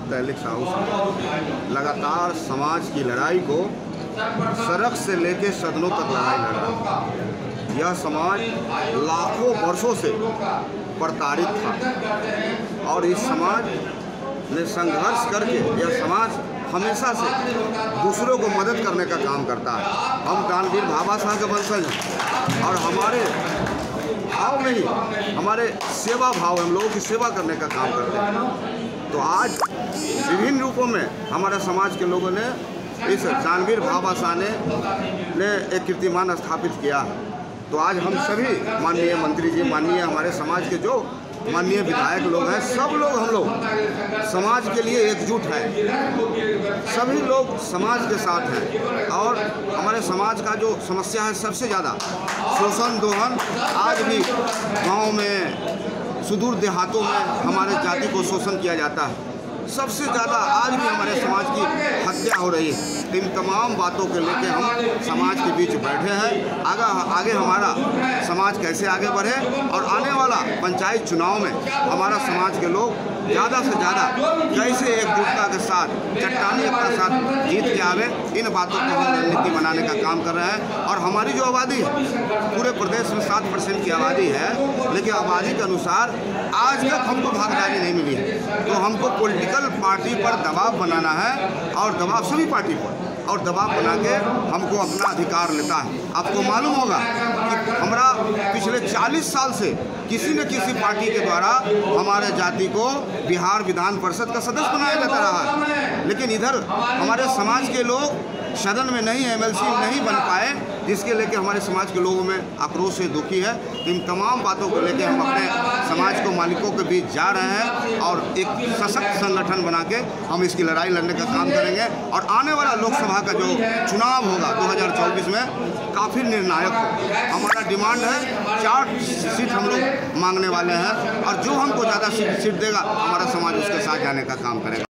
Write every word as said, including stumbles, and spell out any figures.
तहलीक साहू साहब लगातार समाज की लड़ाई को सड़क से लेकर सदनों तक लड़ाई लड़ रहा है। यह समाज लाखों वर्षों से प्रताड़ित था और इस समाज ने संघर्ष करके यह समाज हमेशा से दूसरों को मदद करने का काम करता है। हम दानवीर भाभा साहब के वंशज हैं और हमारे भाव में ही हमारे सेवा भाव, हम लोगों की सेवा करने का काम करते हैं। तो आज विभिन्न रूपों में हमारे समाज के लोगों ने इस दानवीर भाभा साहब ने, ने एक कीर्तिमान स्थापित किया। तो आज हम सभी माननीय मंत्री जी, माननीय हमारे समाज के जो माननीय विधायक लोग हैं, सब लोग हम लोग समाज के लिए एकजुट हैं। सभी लोग समाज के साथ हैं और हमारे समाज का जो समस्या है सबसे ज़्यादा शोषण दोहन, आज भी गांव में सुदूर देहातों में हमारे जाति को शोषण किया जाता है। सबसे ज़्यादा आज भी हमारे समाज की हत्या हो रही है। इन तमाम बातों को लेकर हम समाज के बीच बैठे हैं। आगे आगे हमारा समाज कैसे आगे बढ़े और आने वाला पंचायत चुनाव में हमारा समाज के लोग ज़्यादा से ज़्यादा कैसे एकजुटता के साथ, चट्टानी के साथ जीत के आवे, इन बातों को हम रणनीति बनाने का काम कर रहे हैं। और हमारी जो आबादी है पूरे प्रदेश में सात परसेंट की आबादी है, लेकिन आबादी के अनुसार आज तक हमको भागीदारी नहीं मिली है। तो हमको पॉलिटिकल पार्टी पर दबाव बनाना है और दबाव सभी पार्टी पर और दबाव बना के हमको अपना अधिकार लेता है। आपको मालूम होगा कि हमारा पिछले चालीस साल से किसी न किसी पार्टी के द्वारा हमारे जाति को बिहार विधान परिषद का सदस्य बनाया जाता रहा है, लेकिन इधर हमारे समाज के लोग सदन में नहीं, एमएलसी नहीं बन पाए, जिसके लेके हमारे समाज के लोगों में आक्रोश से दुखी है। इन तमाम बातों को लेके हम अपने समाज को मालिकों के बीच जा रहे हैं और एक सशक्त संगठन बना के हम इसकी लड़ाई लड़ने का काम करेंगे। और आने वाला लोकसभा का जो चुनाव होगा दो हज़ार चौबीस में काफ़ी निर्णायक हो। हमारा डिमांड है चार सीट हम लोग मांगने वाले हैं और जो हमको ज़्यादा सीट सीट देगा हमारा समाज उसके साथ जाने का काम करेगा।